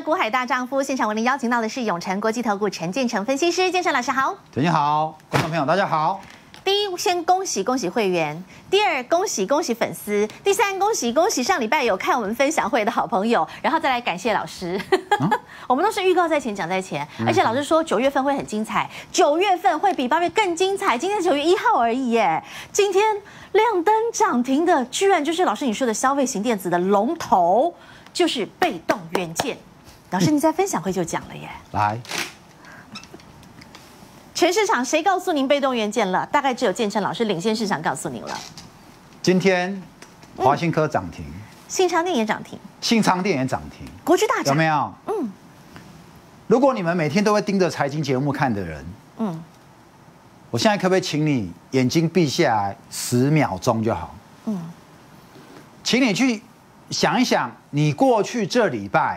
股海大丈夫，现场为您邀请到的是永诚国际投顾陈建成分析师，建成老师好。 陈建好，观众朋友大家好。 第一，先恭喜会员；第二，恭喜粉丝；第三，恭喜上礼拜有看我们分享会的好朋友，然后再来感谢老师。我们都是预告在前，讲在前，而且老师说9月份会很精彩，9月份会比8月更精彩。今天是9月1号而已耶，今天亮灯涨停的，居然就是老师你说的消费型电子的龙头，就是被动元件。老师你在分享会就讲了耶， 来。 全市场谁告诉您被动元件了？大概只有建成老师领先市场告诉您了。 今天华新科涨停， 信昌电也涨停， 信昌电也涨停， 国巨大涨， 有没有？如果你们每天都会盯着财经节目看的人，我现在可不可以请你眼睛闭下来10秒钟就好？请你去想一想，你过去这礼拜，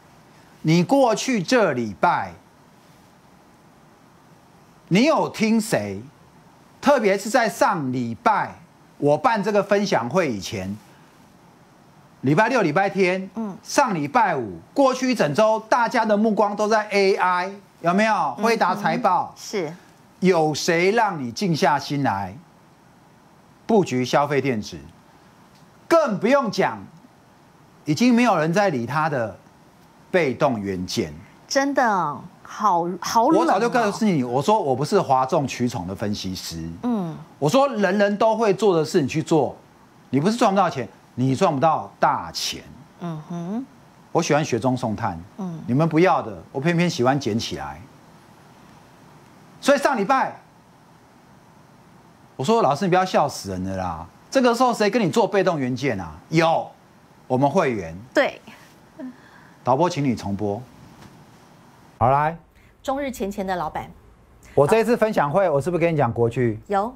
你有听谁？特别是在上礼拜我办这个分享会以前，礼拜六、礼拜天，上礼拜五，过去一整周，大家的目光都在 AI， 有没有？辉达财报是， 有谁让你静下心来布局消费电子？更不用讲，已经没有人在理他的被动元件， 真的。好冷哦， 我早就告诉你，我说我不是哗众取宠的分析师。我说人人都会做的事你去做，你不是赚不到钱，你赚不到大钱。我喜欢雪中送炭。你们不要的，我偏偏喜欢捡起来。所以上礼拜我说老师你不要笑死人了啦，这个时候谁跟你做被动元件啊？有，我们会员。对，导播请你重播。好来， 中日前的老板， 我这一次分享会，我是不是跟你讲国巨？ 有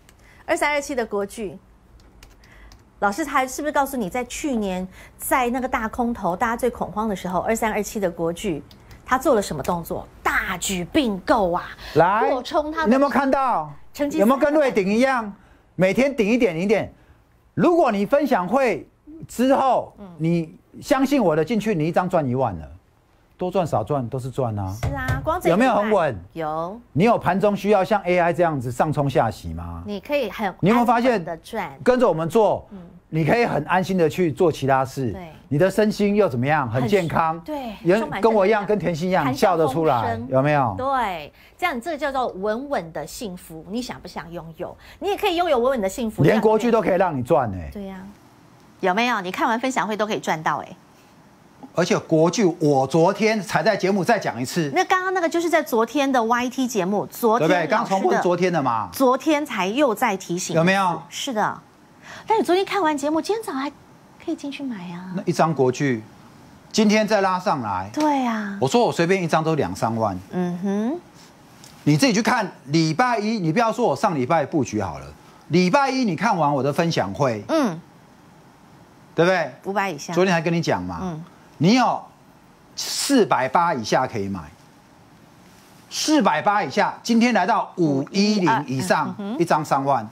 2327的国巨，老师他是不是告诉你，在去年在那个大空头大家最恐慌的时候，2327的国巨他做了什么动作？大举并购啊， 来扩充他的， 你有没有看到？有没有跟瑞鼎一样，每天顶一点？如果你分享会之后，你相信我的进去，你一张赚1万了。多赚少赚都是赚啊！ 是啊，光有没有很稳？ 有。 你有盘中需要像 AI 这样子上冲下洗吗？ 你可以很， 你有没有发现的赚？ 跟着我们做，你可以很安心的去做其他事。对，你的身心又怎么样？很健康。 对， 跟我一样，跟甜心一样，笑得出来，有没有？ 对，这样这个叫做稳稳的幸福。你想不想拥有？你也可以拥有稳稳的幸福。 连国巨都可以让你赚哎。 对呀，有没有？你看完分享会都可以赚到哎。 而且国巨，我昨天才在节目再讲一次。 那刚刚那个就是在昨天的 YT 节目，昨天对不对？ 刚重播昨天的嘛。 昨天才又在提醒， 有没有？ 是的。但你昨天看完节目，今天早上还可以进去买啊。 那一张国巨，今天再拉上来。 对啊。我说我随便一张都2、3万。你自己去看礼拜一，你不要说我上礼拜布局好了。礼拜一你看完我的分享会，对不对 ？500以下。 昨天还跟你讲嘛。你有480以下可以买，480以下，今天来到510以上，一张3万，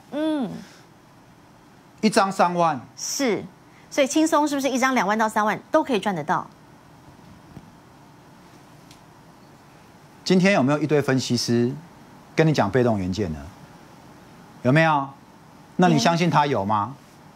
一张3万， 是，所以轻松是不是一张2万到3万都可以赚得到？ 今天有没有一堆分析师跟你讲被动元件呢？有没有？那你相信他有吗？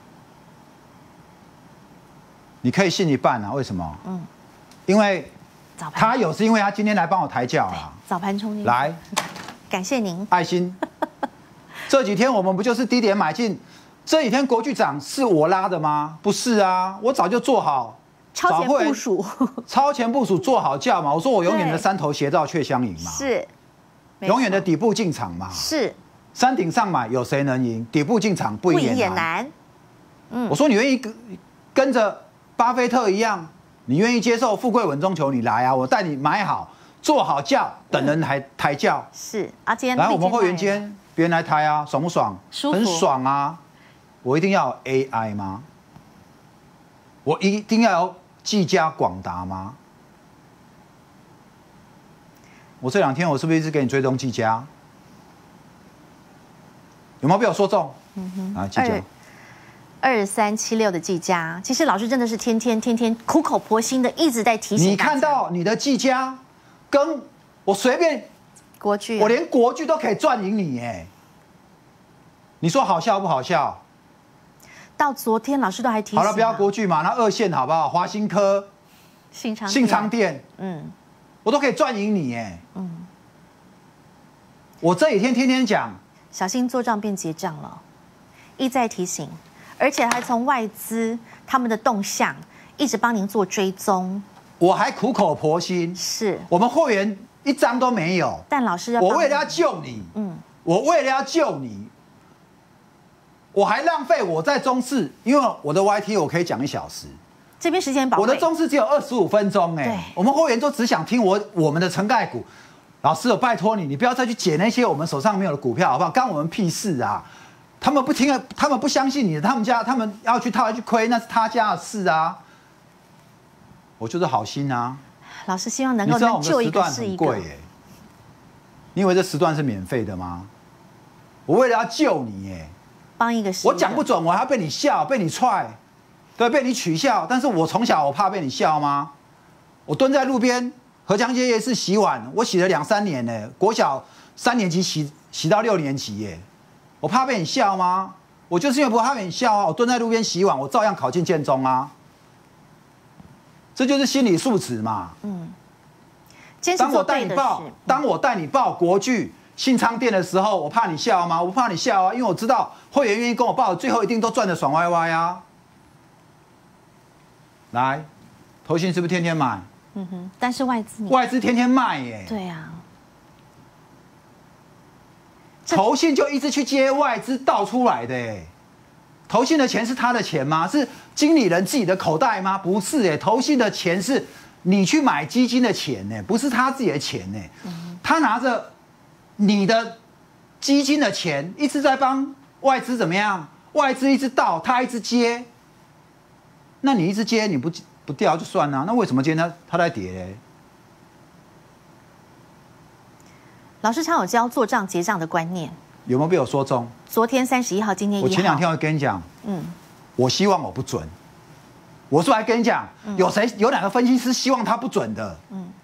你可以信一半啊？为什么？因为他有，是因为他今天来帮我抬轿啊。 早盘冲进来， 感谢您， 爱心。这几天我们不就是低点买进？这几天国巨涨是我拉的吗？不是啊，我早就做好超前部署， 超前部署做好价嘛。我说我永远的3头斜照却相迎嘛， 是， 永远的底部进场嘛， 是。 山顶上买有谁能赢？底部进场不赢也难。我说你愿意跟着巴菲特一样，你愿意接受富贵稳中求，你来啊！我带你买好，做好价，等人抬轿。 是啊，今天来我们会员间，别人来抬啊，爽不爽？很爽啊！我一定要 AI 吗？我一定要有技嘉、广达吗？我这2天我是不是一直给你追踪技嘉？有没有被我说中？啊，技嘉。 2376的技嘉，其实老师真的是天天苦口婆心的一直在提醒。 你看到你的技嘉，跟我随便国巨， 我连国巨都可以赚赢你哎，你说好笑不好笑？ 到昨天老师都还提醒。 好了，不要国巨嘛，那2线好不好？华新科、 信昌店，我都可以赚赢你哎，我这几天天天讲， 小心做账变结账了，一再提醒。而且还从外资他们的动向一直帮您做追踪， 我还苦口婆心， 是我们会员一张都没有。 但老师我为了要救你，我为了要救你，我还浪费我在中视，因为我的 YT 我可以讲1小时， 这边时间宝贵， 我的中视只有25分钟哎，我们会员都只想听我们的成概股。老师，我拜托你，你不要再去解那些我们手上没有的股票好不好？干我们屁事啊！他们不听，他们不相信你，他们要去套，要去亏，那是他家的事啊。我就是好心啊。 老师希望能够救一个是一个。 你以为这时段是免费的吗？我为了要救你， 帮一个是。 我讲不准，我还要被你笑，被你踹，对，被你取笑。但是我从小我怕被你笑吗？我蹲在路边河江街夜市洗碗，我洗了2、3年呢，国小3年级洗到6年级耶。我怕被你笑吗？我就是因为不怕被你笑啊！我蹲在路边洗碗，我照样考进建中啊！这就是心理素质嘛。当我带你报国巨、信昌店的时候，我怕你笑吗？我不怕你笑啊，因为我知道会员愿意跟我报，最后一定都赚得爽歪歪啊！来，投信是不是天天买？ 但是外资天天卖耶。 对啊。 投信就一直去接外资倒出来的哎，投信的钱是他的钱吗？是经理人自己的口袋吗？不是哎，投信的钱是你去买基金的钱呢，不是他自己的钱呢。他拿着你的基金的钱，一直在帮外资怎么样？外资一直倒，他一直接，那你一直接，你不掉就算了，那为什么今天他在跌嘞？ 老师常有教做账结账的观念， 有没有被我说中？ 昨天31号，今天1号。 我前2天会跟你讲，我希望我不准。我说还跟你讲，有哪个分析师希望他不准的？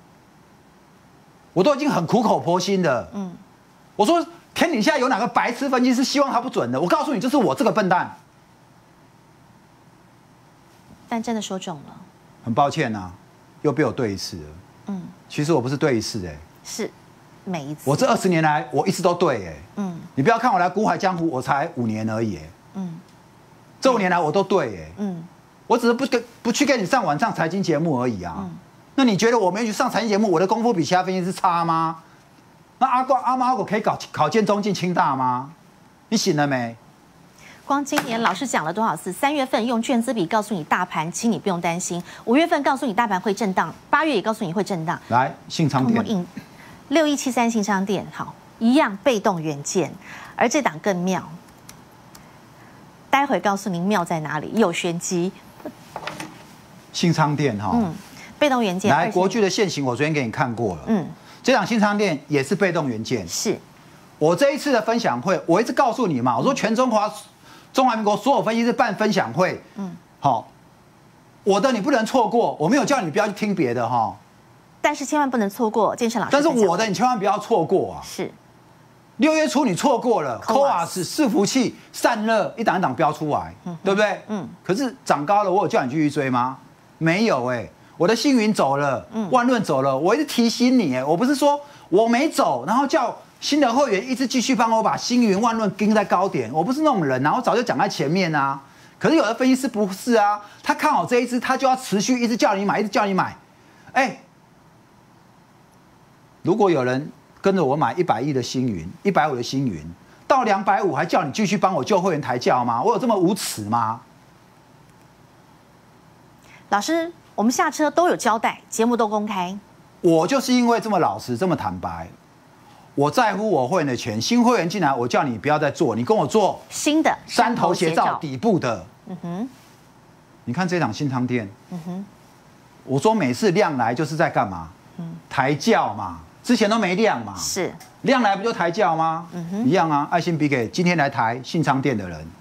我都已经很苦口婆心的。我说天底下有哪个白痴分析师希望他不准的？我告诉你，就是我这个笨蛋。 但真的说中了， 很抱歉啊，又被我对一次了。其实我不是对一次哎， 是。每一次， 我这20年来，我一直都对哎，你不要看我来股海江湖，我才5年而已哎，这5年来我都对哎，我只是不去跟你上晚上财经节目而已啊，那你觉得我没去上财经节目，我的功夫比其他分析师差吗？那阿猫阿狗可以考建中进清大吗？你醒了没？ 光今年老师讲了多少次？3月份用券资比告诉你大盘，请你不用担心；5月份告诉你大盘会震荡，8月也告诉你会震荡。 来，信昌店。 6173信昌店，好，一样被动元件，而这档更妙。待会告诉您妙在哪里，有玄机。 信昌店哈， 被动元件。 来，国巨的现行我昨天给你看过了，这档信昌店也是被动元件。 是， 我这一次的分享会，我一直告诉你嘛，我说全中华民国所有分析师办分享会，好，我的你不能错过，我没有叫你不要去听别的哈。 但是千万不能错过建成老师。 但是我的你千万不要错过啊！ 是 ，6月初你错过了 ，COAS 伺服器散热一档一档标出来，对不对？可是涨高了，我有叫你继续追吗？没有哎，我的星云走了，万润走了，我一直提醒你哎，我不是说我没走，然后叫新的会员一直继续帮我把星云、万润盯在高点，我不是那种人啊，我早就讲在前面啊。可是有的分析师不是啊，他看好这一支，他就要持续一直叫你买，一直叫你买，哎。如果有人跟着我买100亿的星云，150的星云，到250还叫你继续帮我救会员抬轿吗？我有这么无耻吗？ 老师，我们下车都有交代，节目都公开。 我就是因为这么老实，这么坦白，我在乎我会员的钱。新会员进来，我叫你不要再做，你跟我做新的山头斜照底部的。你看这档新昌店，我说每次量来就是在干嘛？抬轿嘛。之前都没量嘛， 是量来不就抬轿吗？一样啊，爱心比给今天来抬信昌店的人，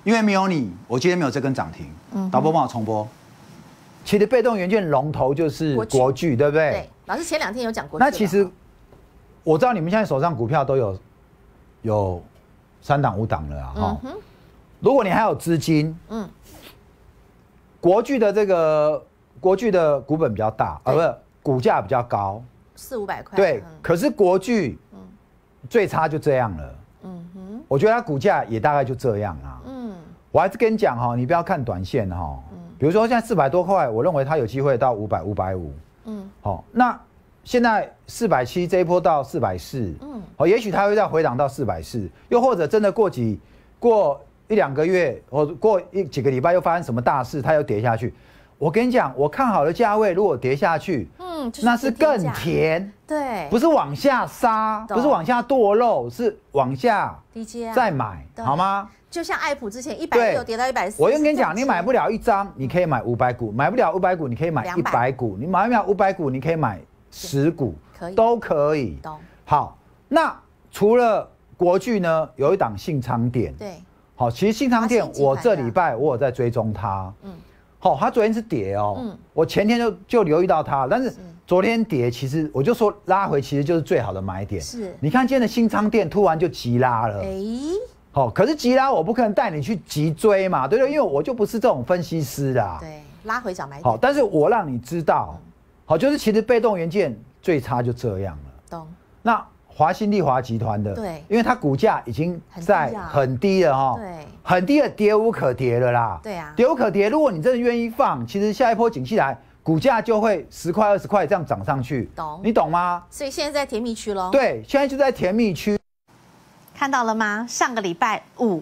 因为没有你，我今天没有这根涨停。导播帮我重播。其实被动元件龙头就是国巨，对不对？ 对，老师前2天有讲国巨。 那其实我知道你们现在手上股票都有3档5档了啊。哈，如果你还有资金，国巨的股本比较大，不是股价比较高 ，400-500块。 对，可是国巨最差就这样了。我觉得它股价也大概就这样啊。我还是跟你讲哈，你不要看短线哈。比如说现在400多块，我认为它有机会到500、550。好，那现在470这一波到440，好，也许它会再回档到440，又或者真的过1-2个月，或过几个礼拜又发生什么大事，它又跌下去。我跟你讲，我看好的价位如果跌下去，那是更甜， 对， 不是往下杀，不是往下堕落，是往下再买，好吗？ 就像爱普之前160跌到140， 我就跟你讲，你买不了1张，你可以买500股；买不了500股，你可以买100股；你买不了500股，你可以买10股，都可以。好，那除了国巨呢，有一档信昌电， 对， 好，其实信昌电我这礼拜我有在追踪它，好，它昨天是跌哦，我前天就留意到它，但是昨天跌，其实我就说拉回其实就是最好的买点。是，你看今天的信昌电突然就急拉了，好，可是急拉我不可能带你去急追嘛，对不对？因为我就不是这种分析师啦。 对，拉回找买点。 好，但是我让你知道，好，就是其实被动元件最差就这样了。 懂。 那华新丽华集团的， 对， 因为它股价已经在很低了哈， 对， 很低的跌无可跌了啦。 对啊， 跌无可跌。如果你真的愿意放，其实下一波景气来，股价就会10块20块这样涨上去。 懂？ 你懂吗？ 所以现在在甜蜜区咯。 对，现在就在甜蜜区。 看到了吗？上个礼拜五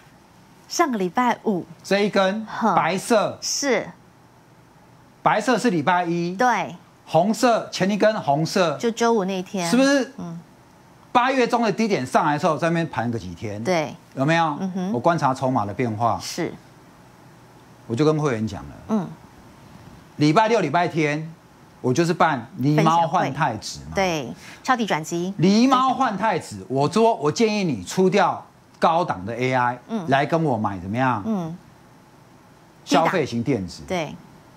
这一根白色是白色是礼拜一， 对， 红色前一根红色就周五那天， 是不是？8月中的低点上来的时候，在那边盘个几天， 对， 有没有？我观察筹码的变化， 是， 我就跟会员讲了，礼拜六、礼拜天，我就是办狸猫换太子嘛， 对，抄底转机， 狸猫换太子，我说我建议你出掉高档的 AI，来跟我买怎么样？消费型电子， 对，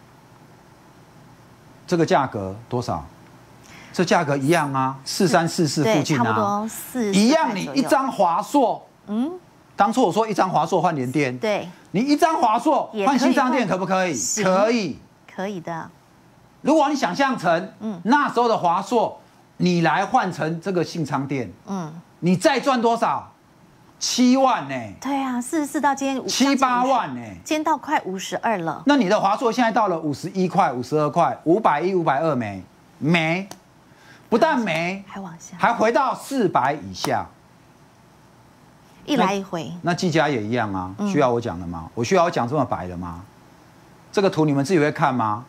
这个价格多少？这价格一样啊，4344附近啊， 差不多一样。你一张华硕，当初我说一张华硕换联电， 对， 你一张华硕换新昌电可不可以？可以， 可以的。 如果你想象成，那时候的华硕，你来换成这个信昌电，你再赚多少？7万呢？对啊，44到今天 7、8万呢， 今天到快52了。 那你的华硕现在到了51块、52块，510、520没？不但没， 还往下， 还回到400以下， 一来一回。 那技嘉也一样啊，需要我讲的吗？我需要我讲这么白的吗？这个图你们自己会看吗？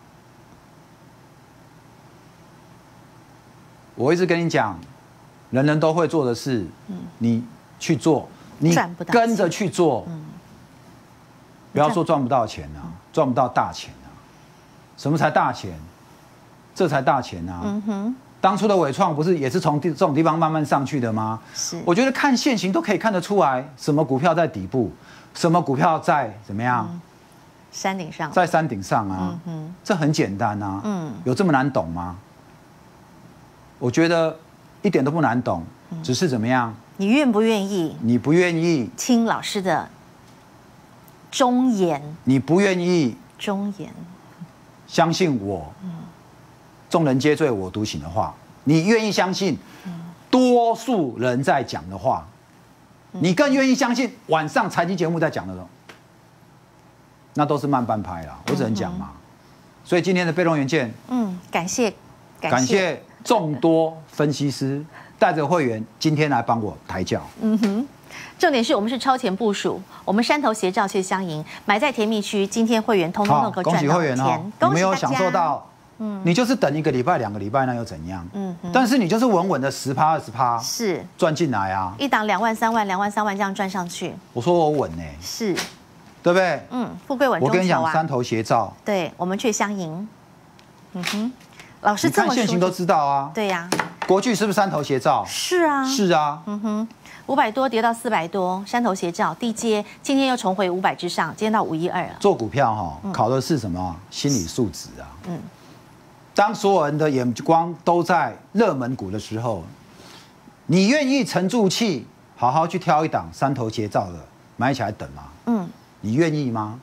我一直跟你讲，人人都会做的事，你去做，你跟着去做，不要说赚不到钱啊，赚不到大钱啊。什么才大钱？这才大钱啊！当初的伟创不是也是从这种地方慢慢上去的吗？是，我觉得看现行都可以看得出来，什么股票在底部，什么股票在怎么样？ 山顶上， 在山顶上啊！这很简单啊！有这么难懂吗？我觉得一点都不难懂，只是怎么样？ 你愿不愿意？ 你不愿意听老师的忠言， 你不愿意忠言， 相信我。众人皆醉我独醒的话，你愿意相信多数人在讲的话，你更愿意相信晚上财经节目在讲的，那都是慢半拍啦，我只能讲嘛。所以今天的被动元件，感谢众多分析师带着会员今天来帮我抬轿。 重点是我们是超前部署，我们山头斜照却相迎，买在甜蜜区，今天会员通通能够赚到钱， 你没有享受到。你就是等1个礼拜、2个礼拜，那又怎样？但是你就是稳稳的10%、20%，是赚进来啊！ 一档2万、3万、2万、3万这样赚上去。 我说我稳呢， 是， 对不对？ 富贵稳中求啊！ 我跟你讲，山头斜照， 对我们却相迎。老师这么说， 看现行都知道啊。 对呀， 国巨是不是山头斜照？ 是啊， 是啊， 500多跌到400多，山头斜照低阶，今天又重回500之上，今天到512了。 做股票考的是什么？心理素质啊。当所有人的眼光都在热门股的时候，你愿意沉住气，好好去挑一档山头斜照的买起来等吗？你愿意吗？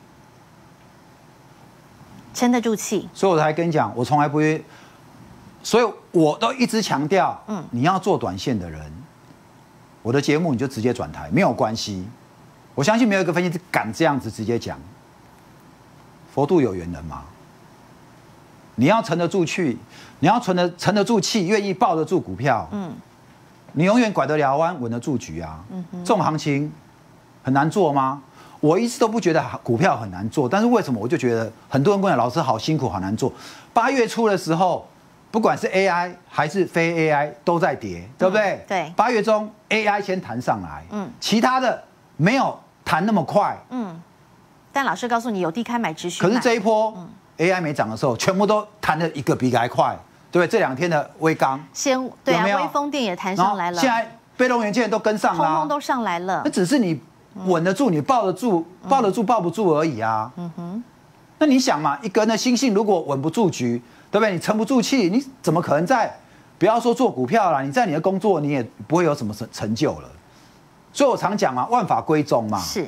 沉得住气。 所以我才跟你讲，我从来不会，所以我都一直强调，你要做短线的人，我的节目你就直接转台，没有关系。我相信没有一个分析师敢这样子直接讲。佛度有缘人嘛，你要沉得住气，你要沉得住气，愿意抱得住股票，你永远拐得了弯，稳得住局啊。这种行情很难做吗？我一直都不觉得股票很难做，但是为什么我就觉得很多人跟我讲，老师好辛苦，好难做。8月初的时候，不管是 AI 还是非 AI 都在跌，对不对？ 对。 8月中 AI 先弹上来，其他的没有弹那么快， 但老师告诉你有低开买只需买。 可是这一波 AI 没涨的时候，全部都弹的一个比一个还快，对不对？这2天的微刚， 对啊， 有没有微风电也弹上来了， 现在被动元件都跟上了， 通通都上来了。 那只是你稳得住，你抱得住，抱不住而已啊。那你想嘛，一个人的心性如果稳不住局，对不对？你沉不住气，你怎么可能在不要说做股票啦，你在你的工作你也不会有什么成就了。所以我常讲嘛，万法归宗嘛。 是。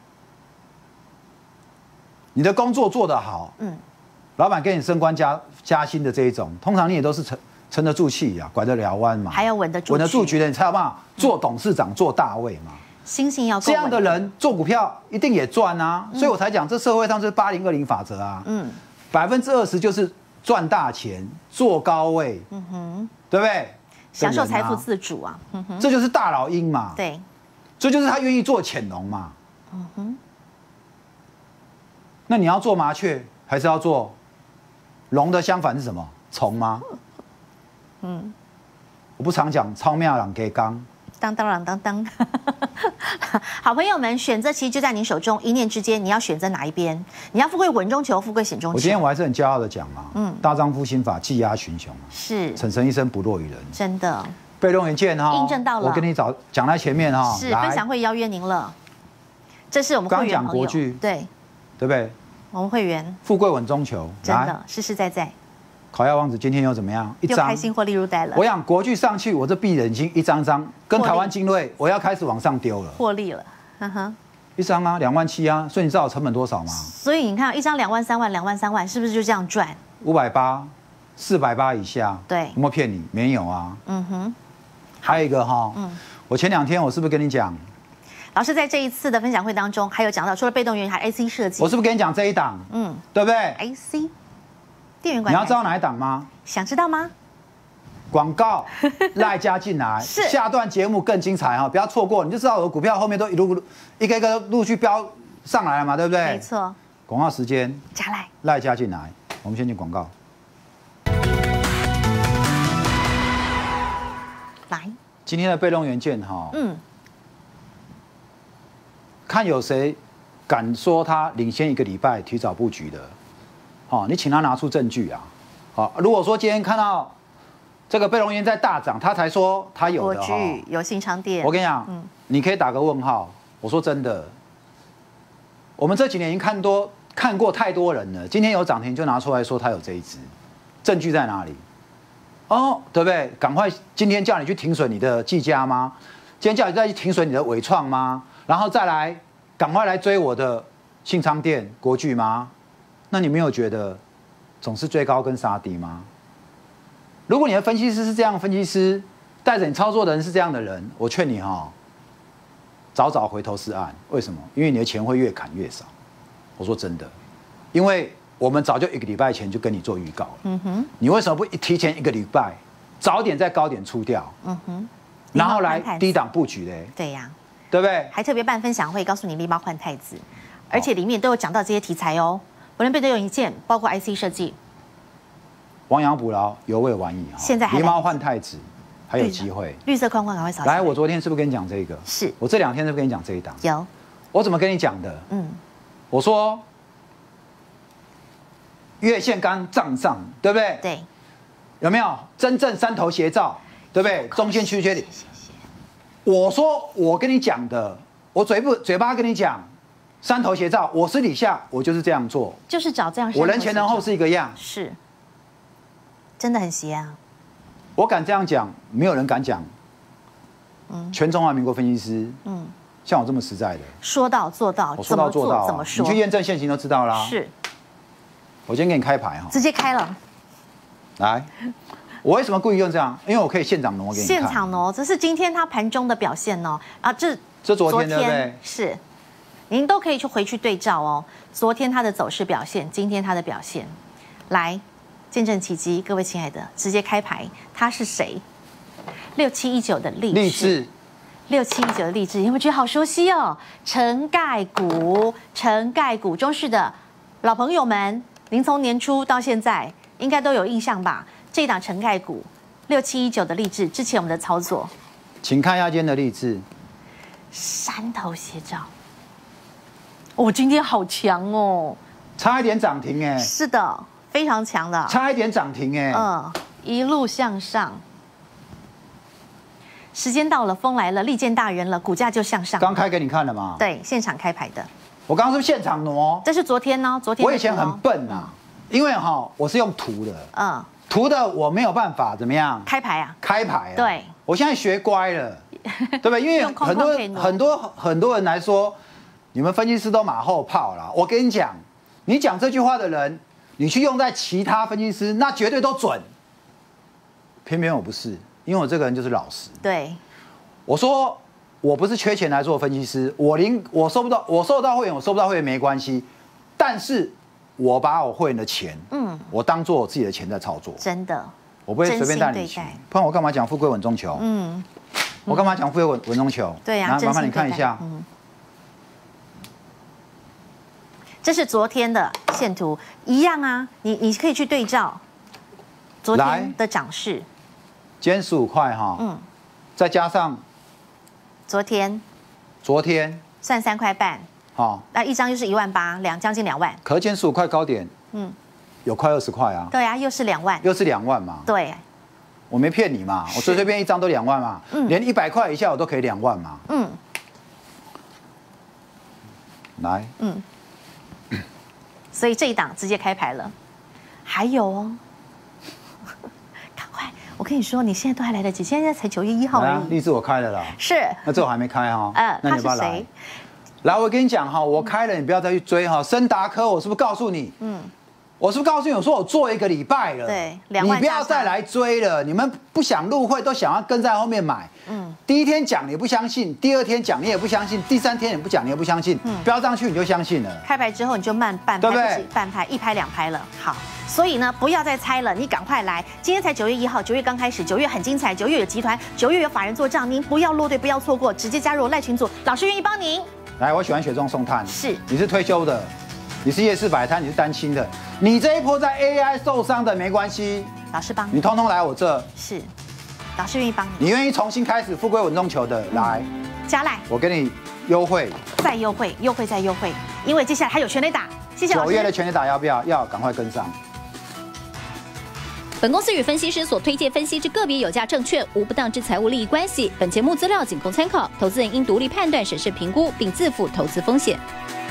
你的工作做得好，老板给你升官加薪的这一种，通常你也都是沉得住气啊，拐得了弯嘛， 还要稳得住局的，你才有办法做董事长、做大位嘛。 心性要够这样的人做股票一定也赚啊，所以我才讲这社会上就是80-20法则啊，20%就是赚大钱、做高位，对不对？ 享受财富自主啊， 这就是大老鹰嘛， 对， 这就是他愿意做潜龙嘛，那你要做麻雀还是要做龙的相反是什么？虫吗？我不常讲超妙朗给刚。 当，好朋友们，选择其实就在你手中，一念之间，你要选择哪一边？你要富贵稳中求，富贵险中求。 我今天我还是很骄傲的讲嘛，大丈夫心法，技压群雄是， 蠢神一生不弱于人， 真的。 被动元件哈， 印证到了。 我跟你讲在前面哈， 是分享会邀约您了，这是我们会员刚讲国巨， 对不对？ 我们会员富贵稳中求， 真的实实在在。 烤鸭王子今天又怎么样？ 又开心获利入袋了。 我想国巨上去，我这闭眼睛一张张，跟台湾精锐，我要开始往上丢了。 获利了， 一张啊，27000啊，所以你知道我成本多少吗？ 所以你看一张2万3万2万3万，是不是就这样赚 ？580、480以下， 对， 有没有骗你？没有啊。还有一个哈，我前2天我是不是跟你讲？ 老师在这一次的分享会当中，还有讲到除了被动元件，还 IC 设计。 我是不是跟你讲这一档？对不对 ？IC。电源管你要知道哪一档吗？ 想知道吗？ 广告赖加进来，下段节目更精彩哈，不要错过，你就知道我的股票后面都一个一个陆续飙上来了嘛，对不对？ 没错。 广告时间， 加赖加进来，我们先进广告。 来， 今天的被动元件哈，看有谁敢说他领先1个礼拜提早布局的。你请他拿出证据啊！好，如果说今天看到这个被动元件在大涨，他才说他有的哈，有新昌电。 我跟你讲，你可以打个问号。我说真的，我们这几年已经看过太多人了，今天有涨停就拿出来说他有这一支，证据在哪里？对不对？赶快今天叫你去停损你的技嘉吗？今天叫你再去停损你的伟创吗？然后再来赶快来追我的信昌电、国巨吗？那你没有觉得总是追高跟杀低吗？如果你的分析师是这样，分析师带着你操作的人是这样的人，我劝你早早回头是岸。为什么？因为你的钱会越砍越少。我说真的，因为我们早就1个礼拜前就跟你做预告了。你为什么不提前1个礼拜，早点在高点出掉？然后来低档布局嘞？ 对呀， 对不对？ 还特别办分享会，告诉你狸猫换太子，而且里面都有讲到这些题材哦。不能被动元件，包括 IC 设计， 亡羊补牢，犹未晚矣。 现在还狸猫换太子，还有机会。 绿色框框赶快扫。 来，我昨天是不是跟你讲这个？ 是我这2天是不是跟你讲这一档？ 有。 我怎么跟你讲的？我说月线刚站上，对不对？ 对。 有没有真正山头斜照？ 对不对？中线缺点。我说我跟你讲的，我嘴巴跟你讲，山头斜照，我私底下我就是这样做， 就是找这样。 我人前人后是一个样， 是，真的很斜啊。 我敢这样讲，没有人敢讲。全中华民国分析师，像我这么实在的， 说到做到， 我说到做到， 怎么说？ 你去验证现行都知道啦。 是， 我今天给你开牌哈， 直接开了。 来，我为什么故意用这样？因为我可以现场挪给你看。 现场挪，这是今天它盘中的表现哦。啊，这昨天对不对？ 是，您都可以去回去对照哦。昨天它的走势表现，今天它的表现，来见证奇迹，各位亲爱的，直接开牌，它是谁？6719的励志，6719的励志，有没有觉得好熟悉哦？成盖股中市的老朋友们，您从年初到现在应该都有印象吧？这一档成盖股6719的励志，之前我们的操作， 请看一下今天的励志， 山头斜照，今天好强哦， 差一点涨停哎， 是的，非常强的， 差一点涨停哎， 一路向上。时间到了，风来了，利见大人了，股价就向上。 刚开给你看了吗？ 对，现场开牌的。 我刚刚是不是现场挪？ 这是昨天呢，昨天。 我以前很笨啊，因为我是用图的，图的我没有办法怎么样开牌啊？ 开牌啊。 对， 我现在学乖了，对不对？因为很多人来说，你们分析师都马后炮啦。我跟你讲，你讲这句话的人，你去用在其他分析师，那绝对都准。偏偏我不是。因为我这个人就是老实。对，我说我不是缺钱来做分析师，我收不到，我收到会员，我收不到会员没关系，但是我把我会员的钱，我当做我自己的钱在操作。真的，我不会随便带你去，不然我干嘛讲富贵稳中求？我干嘛讲富贵稳中求？对呀，麻烦你看一下，这是昨天的线图，一样啊，你可以去对照昨天的涨势。今天15块哈，再加上昨天算3块半，好，那一张就是18000，将近2万。可是今天15块高点，有快20块啊。对啊，又是2万，又是2万嘛。对，我没骗你嘛，我随随便一张都2万嘛，连100块以下我都可以2万嘛。来，所以这一档直接开牌了，还有哦。我跟你说，你现在都还来得及，现在才9月1号而已。励志我开了啦，是，那这我还没开哈。那你要不要来？来，我跟你讲哈，我开了，你不要再去追哈。森达科，我是不是告诉你？我是不是告诉你？我说我做1个礼拜了，对，2万，你不要再来追了。你们不想入会，都想要跟在后面买。第一天讲你不相信，第2天讲你也不相信，第3天你不讲你也不相信，标上去你就相信了。开牌之后你就慢半拍，对不对？半拍，1拍2拍了。好。所以呢，不要再猜了，你赶快来！今天才9月1号，9月刚开始，9月很精彩，9月有集团，9月有法人做账，您不要落队，不要错过，直接加入赖群组，老师愿意帮您。来，我喜欢雪中送炭，是，你是退休的，你是夜市摆摊，你是单亲的，你这一波在 AI 受伤的没关系，老师帮你，通通来我这，是，老师愿意帮你，你愿意重新开始富贵稳中求的，来，加赖，我给你优惠，再优惠，优惠再优惠，因为接下来还有全垒打，谢谢老师。9月的全垒打要不要？要，赶快跟上。 本公司与分析师所推荐分析之个别有价证券无不当之财务利益关系。本节目资料仅供参考，投资人应独立判断、审慎评估，并自负投资风险。